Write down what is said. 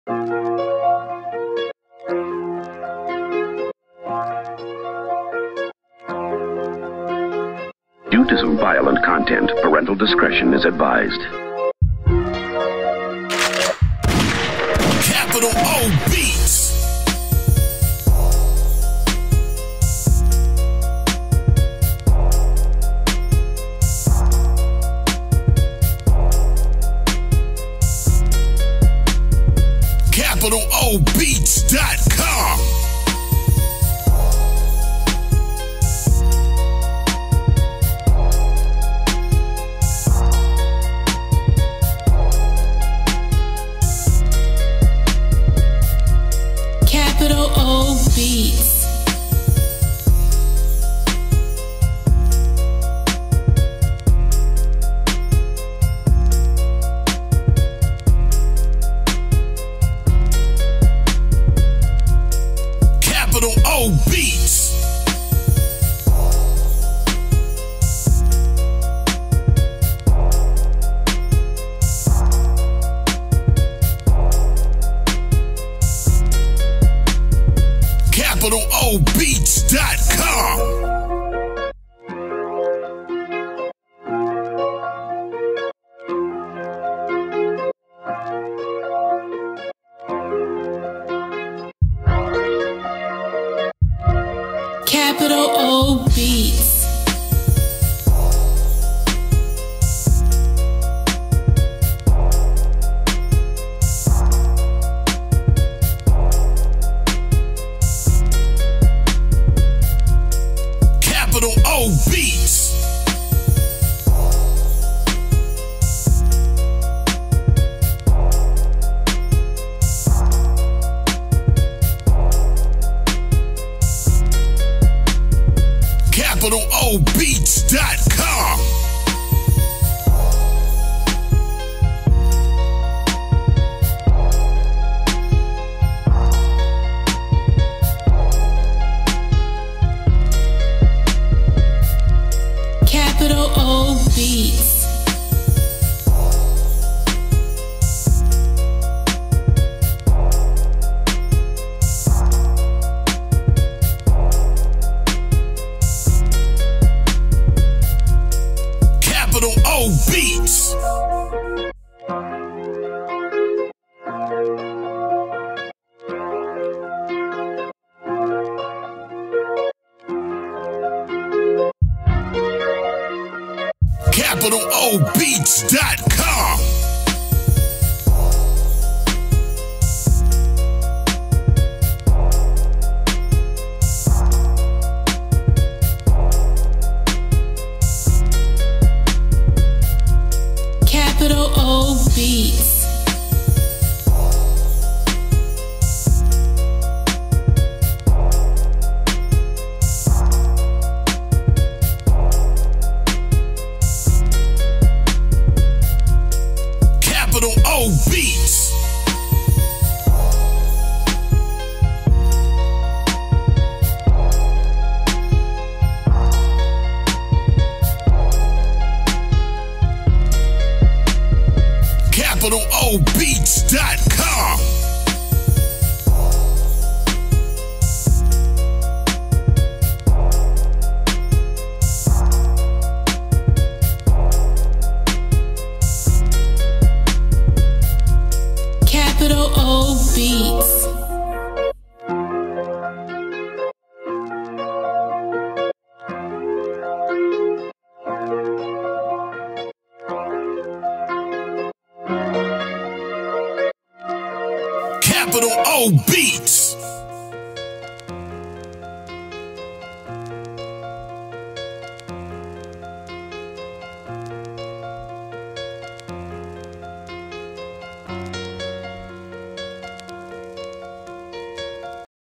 Due to some violent content, parental discretion is advised. Capital O Beats. capitalobeats.com. Capital O Beats. Capital O Beats. capitalobeats.com. Capital O Beats. Capital O Beats. capitalobeats.com. Capital O Beats. Capital O Beats. capitalobeats.com. Capital O Beats. Capital O Beats. capitalobeats.com. Capital O Beats. Capital O Beats.